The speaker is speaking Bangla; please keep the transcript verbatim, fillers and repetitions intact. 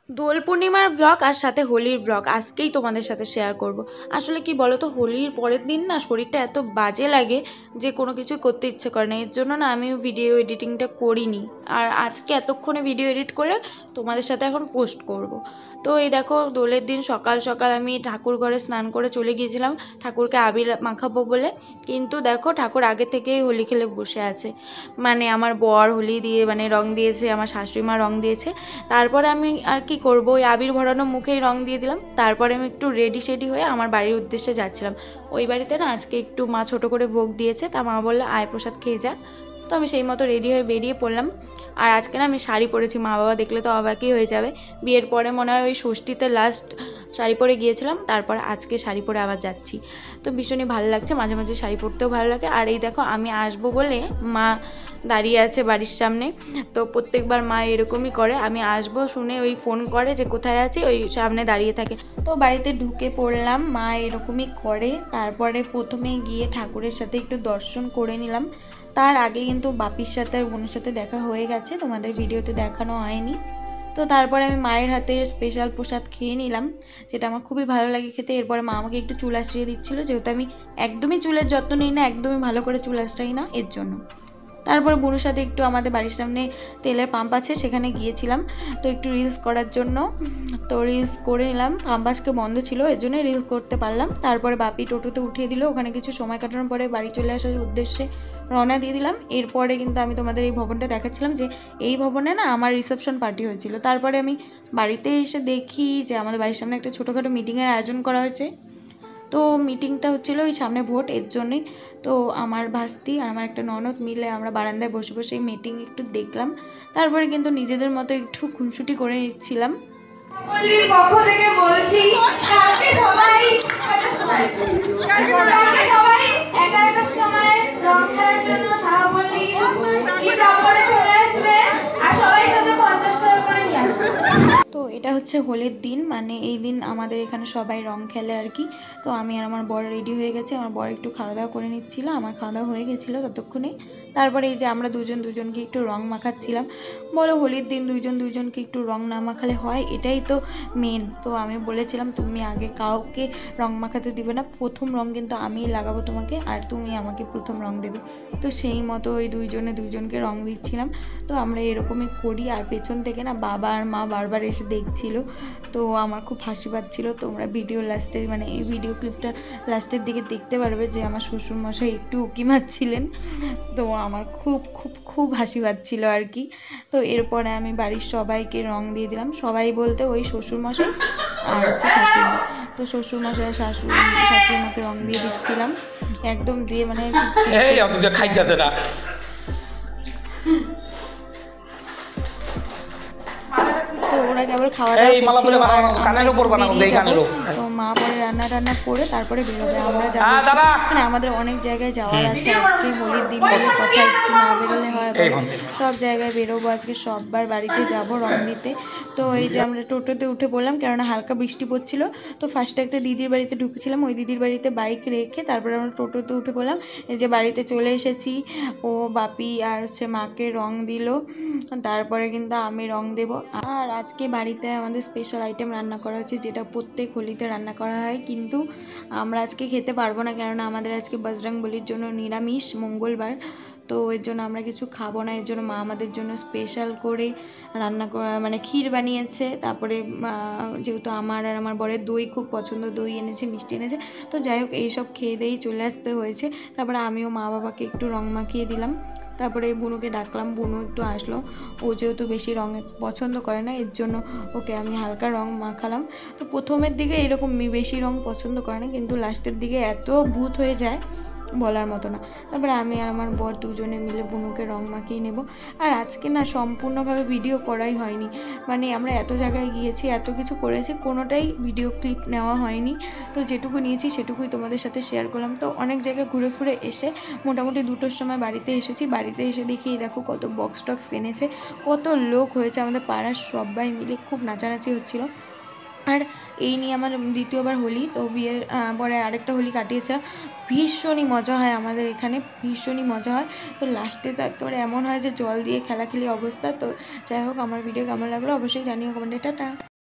দোল পূর্ণিমার ব্লগ আর সাথে হোলির ব্লগ আজকেই তোমাদের সাথে শেয়ার করব। আসলে কি বলো তো, হোলির পরের দিন না শরীরটা এত বাজে লাগে যে কোনো কিছু করতে ইচ্ছে করে না। এর জন্য না আমিও ভিডিও এডিটিংটা করিনি। আর আজকে এতক্ষণে ভিডিও এডিট করে তোমাদের সাথে এখন পোস্ট করব। তো এই দেখো, দোলের দিন সকাল সকাল আমি ঠাকুর ঘরে স্নান করে চলে গিয়েছিলাম ঠাকুরকে আবির মাখাবো বলে। কিন্তু দেখো, ঠাকুর আগে থেকেই হোলি খেলে বসে আছে। মানে আমার বর হোলি দিয়ে মানে রং দিয়েছে, আমার শাশুড়ি মা রং দিয়েছে। তারপরে আমি আর কি করব, ওই আবির ভরানো মুখেই রং দিয়ে দিলাম। তারপরে আমি একটু রেডি সেডি হয়ে আমার বাড়ির উদ্দেশ্যে যাচ্ছিলাম। ওই বাড়িতে না আজকে একটু মা ছোট করে ভোগ দিয়েছে, তা মা বললো আয় প্রসাদ খেয়ে যা। তো আমি সেই মতো রেডি হয়ে বেরিয়ে পড়লাম। আর আজকে না আমি শাড়ি পরেছি, মা বাবা দেখলে তো অবাকই হয়ে যাবে। বিয়ের পরে মনে হয় ওই ষষ্ঠীতে লাস্ট শাড়ি পরে গিয়েছিলাম, তারপরে আজকে শাড়ি পরে আবার যাচ্ছি। তো ভীষণই ভালো লাগছে, মাঝে মাঝে শাড়ি পরতেও ভালো লাগে। আর এই দেখো, আমি আসবো বলে মা দাঁড়িয়ে আছে বাড়ির সামনে। তো প্রত্যেকবার মা এরকমই করে, আমি আসবো শুনে ওই ফোন করে যে কোথায় আছি, ওই সামনে দাঁড়িয়ে থাকে। তো বাড়িতে ঢুকে পড়লাম, মা এরকমই করে। তারপরে প্রথমে গিয়ে ঠাকুরের সাথে একটু দর্শন করে নিলাম। তার আগে কিন্তু বাপির সাথে আর বোনের সাথে দেখা হয়ে গেছে, তোমাদের ভিডিওতে দেখানো হয়নি। তো তারপরে আমি মায়ের হাতে স্পেশাল প্রসাদ খেয়ে নিলাম, যেটা আমার খুবই ভালো লাগে খেতে। এরপরে মা আমাকে একটু চুল আঁচড়িয়ে দিচ্ছিলো, যেহেতু আমি একদমই চুলের যত্ন নিই না, একদমই ভালো করে চুল আঁচড়াই না, এর জন্য। তারপর বোনের সাথে একটু আমাদের বাড়ির সামনে তেলের পাম্প আছে, সেখানে গিয়েছিলাম তো একটু রিলস করার জন্য। তো রিলস করে নিলাম, পাম্প আজকে বন্ধ ছিল, এর জন্য রিলস করতে পারলাম। তারপরে বাপি টোটোতে উঠিয়ে দিল, ওখানে কিছু সময় কাটানোর পরে বাড়ি চলে আসার উদ্দেশ্যে রওনা দিয়ে দিলাম। এরপরে কিন্তু আমি তোমাদের এই ভবনটা দেখাচ্ছিলাম যে এই ভবনে না আমার রিসেপশন পার্টি হয়েছিল। তারপরে আমি বাড়িতে এসে দেখি যে আমাদের বাড়ির সামনে একটা ছোটোখাটো মিটিংয়ের আয়োজন করা হয়েছে। তো মিটিংটা হচ্ছিলো ওই সামনে ভোট, এর জন্যই। তো আমার ভাস্তি আর আমার একটা ননদ মিলে আমরা বারান্দায় বসে বসে এই মিটিং একটু দেখলাম। তারপরে কিন্তু নিজেদের মতো একটু খুনসুটি করে নিচ্ছিলাম। পক্ষ থেকে বলছি, কালকে সবাই কালকে সবাই এগারোটার সময় রং খেলার জন্য শাহবল্লী করে চলে আসবে, আর সবাই সাথে পঞ্চাশ টাকা করে নিয়ে আসবে। তো এটা হচ্ছে হোলির দিন, মানে এই দিন আমাদের এখানে সবাই রং খেলে আর কি। তো আমি আর আমার বর রেডি হয়ে গেছি, আমার বর একটু খাওয়া দাওয়া করে নিচ্ছিল, আমার খাওয়া দাওয়া হয়ে গেছিলো ততক্ষণে। তারপরে এই যে আমরা দুজন দুজনকে একটু রং মাখাচ্ছিলাম। বলো, হোলির দিন দুইজন দুইজনকে একটু রং না মাখালে হয়? এটাই তো মেন। তো আমি বলেছিলাম তুমি আগে কাউকে রং মাখাতে দিবে না, প্রথম রং কিন্তু আমিই লাগাবো তোমাকে, আর তুমি আমাকে প্রথম রং দেবে। তো সেই মতো ওই দুইজনে দুইজনকে রং দিচ্ছিলাম। তো আমরা এরকমই করি। আর পেছন থেকে না বাবা আর মা বারবার এসে দেখছিল, তো আমার খুব হাসি পাচ্ছিল। তোমরা ভিডিও লাস্টে মানে এই ভিডিও ক্লিপটা লাস্টের দিকে দেখতে পারবে যে আমার শ্বশুরমশাই একটু উকি মারছিলেন। তো আমার খুব খুব খুব হাসি পাচ্ছিল আর কি। তো এরপরে আমি বাড়ির সবাইকে রং দিয়ে দিলাম, সবাই বলতে ওই শ্বশুরমশাই আর হচ্ছে শাশুড়ি। তো শ্বশুরমশাই শাশুড়ি শাশুড়ি মাকে রং দিয়ে দিচ্ছিলাম একদম দিয়ে, মানে তো ওরা কেবল খাওয়া দাওয়া করছিল। তো মা পরে রান্না টান্না করে তারপরে বেরোবে, আমরা যাবো। মানে আমাদের অনেক জায়গায় যাওয়ার আছে আজকে, হোলির দিন বলে কথা, একটু না বেরোলে হয়। সব জায়গায় বেরোবো আজকে, সববার বাড়িতে যাব রং দিতে। তো এই যে আমরা টোটোতে উঠে পড়লাম, কেননা হালকা বৃষ্টি পড়ছিল। তো ফার্স্টে একটা দিদির বাড়িতে ঢুকেছিলাম, ওই দিদির বাড়িতে বাইক রেখে তারপরে আমরা টোটোতে উঠে পড়লাম। এই যে বাড়িতে চলে এসেছি, ও বাপি আর হচ্ছে মাকে রং দিল, তারপরে কিন্তু আমি রং দেব। আর আজকে বাড়িতে আমাদের স্পেশাল আইটেম রান্না করা হয়েছে, যেটা প্রত্যেক হোলিতে রান্না করা হয়, কিন্তু আমরা আজকে খেতে পারবো না, কেননা আমাদের আজকে বজরংবলির জন্য নিরামিষ মঙ্গলবার। তো এর জন্য আমরা কিছু খাবো না, এর জন্য মা আমাদের জন্য স্পেশাল করে রান্না করা মানে ক্ষীর বানিয়েছে। তারপরে যেহেতু আমার আর আমার বরের দই খুব পছন্দ, দই এনেছে, মিষ্টি এনেছে। তো যাই হোক, এইসব খেয়ে দিয়েই চলে আসতে হয়েছে। তারপরে আমিও মা বাবাকে একটু রং মাখিয়ে দিলাম। তারপরে বুনুকে ডাকলাম, বুনু একটু আসলো। ও যেহেতু বেশি রং পছন্দ করে না, এর জন্য ওকে আমি হালকা রং মাখালাম। তো প্রথমের দিকে এরকম বেশি রং পছন্দ করে না, কিন্তু লাস্টের দিকে এত ভূত হয়ে যায় বলার মতো না। তারপরে আমি আর আমার বর দুজনে মিলে বুনুকে রং মাখিয়ে নেব। আর আজকে না সম্পূর্ণভাবে ভিডিও করাই হয়নি, মানে আমরা এত জায়গায় গিয়েছি, এত কিছু করেছি, কোনোটাই ভিডিও ক্লিপ নেওয়া হয়নি। তো যেটুকু নিয়েছি সেটুকুই তোমাদের সাথে শেয়ার করলাম। তো অনেক জায়গায় ঘুরে ঘুরে এসে মোটামুটি দুটোর সময় বাড়িতে এসেছি। বাড়িতে এসে দেখি দেখো কত বক্স টক্স এনেছে, কত লোক হয়েছে, আমাদের পাড়ার সবাই মিলে খুব নাচানাচি হচ্ছিল। আর এই নিয়ে আমার দ্বিতীয়বার হোলি, তো বিয়ের পরে আরেকটা হোলি কাটিয়েছিলাম। ভীষণই মজা হয় আমাদের এখানে, ভীষণই মজা হয়। তো লাস্টে তো একেবারে এমন হয় যে জল দিয়ে খেলাখেলি অবস্থা। তো যাই হোক, আমার ভিডিও কেমন লাগলো অবশ্যই জানিও কমেন্টে। টাটা।